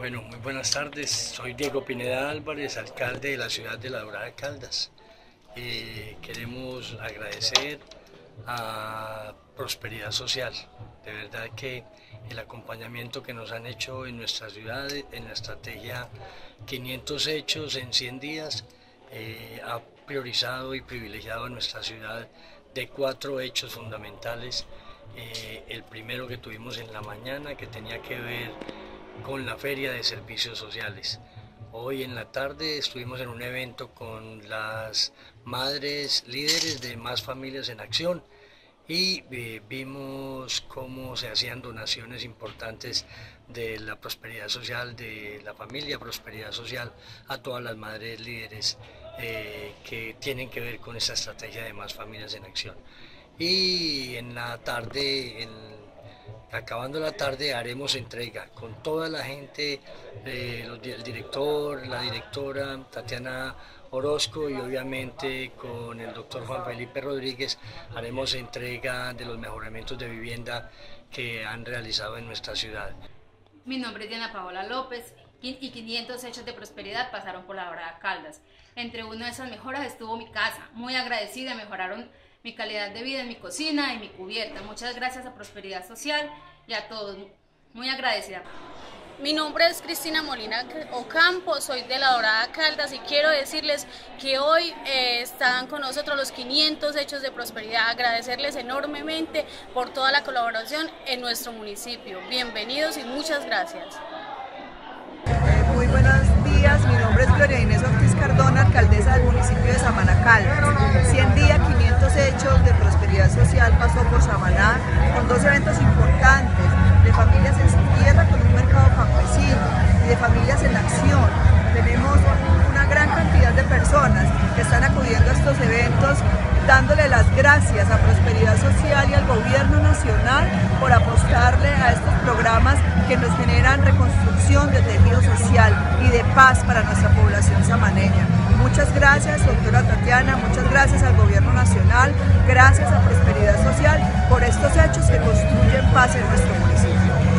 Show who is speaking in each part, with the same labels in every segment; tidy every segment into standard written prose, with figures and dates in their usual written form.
Speaker 1: Bueno, muy buenas tardes. Soy Diego Pineda Álvarez, alcalde de la ciudad de La Dorada Caldas. Queremos agradecer a Prosperidad Social. De verdad que el acompañamiento que nos han hecho en nuestra ciudad, en la estrategia 500 hechos en 100 días, ha priorizado y privilegiado a nuestra ciudad de 4 hechos fundamentales. El primero que tuvimos en la mañana, que tenía que ver con la Feria de Servicios Sociales. Hoy en la tarde estuvimos en un evento con las madres líderes de Más Familias en Acción y vimos cómo se hacían donaciones importantes de la prosperidad social, de la familia Prosperidad Social, a todas las madres líderes que tienen que ver con esta estrategia de Más Familias en Acción. Y en la tarde, acabando la tarde, haremos entrega con toda la gente, el director, la directora Tatiana Orozco y obviamente con el doctor Juan Felipe Rodríguez haremos entrega de los mejoramientos de vivienda que han realizado en nuestra ciudad.
Speaker 2: Mi nombre es Diana Paola López y 500 hechos de prosperidad pasaron por La Dorada Caldas. Entre una de esas mejoras estuvo mi casa. Muy agradecida, mejoraron mi calidad de vida en mi cocina y mi cubierta. Muchas gracias a Prosperidad Social y a todos. Muy agradecida.
Speaker 3: Mi nombre es Cristina Molina Ocampo, soy de La Dorada Caldas y quiero decirles que hoy están con nosotros los 500 hechos de prosperidad. Agradecerles enormemente por toda la colaboración en nuestro municipio. Bienvenidos y muchas gracias.
Speaker 4: Muy buenos días, mi nombre es Gloria Inés Ortiz Cardona, alcaldesa del municipio de Samaná Caldas. 100 días, 500 hechos de prosperidad social pasó por Samaná con 2 eventos importantes de familias en su tierra con un mercado campesino y de familias en acción. Tenemos una gran cantidad de personas que están acudiendo a estos eventos dándole las gracias a Prosperidad Social y al gobierno nacional por apostarle a estos programas que nos generan reconstrucción de tejido social y de paz para nuestra población samaneña. Muchas gracias, doctora Tatiana, muchas gracias al gobierno nacional, gracias a Prosperidad Social por estos hechos que construyen paz en nuestro municipio.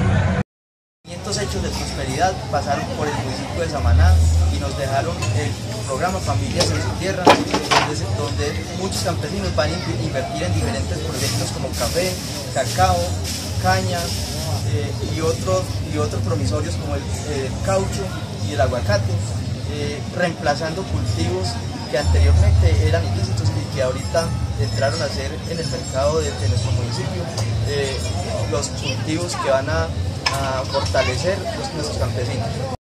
Speaker 5: 500 hechos de prosperidad pasaron por el municipio de Samaná y nos dejaron el programa Familias en su Tierra, donde muchos campesinos van a invertir en diferentes proyectos como café, cacao, caña y otros promisorios como el caucho y el aguacate, reemplazando cultivos que anteriormente eran ilícitos y que ahorita entraron a ser en el mercado de nuestro municipio los cultivos que van a fortalecer nuestros campesinos.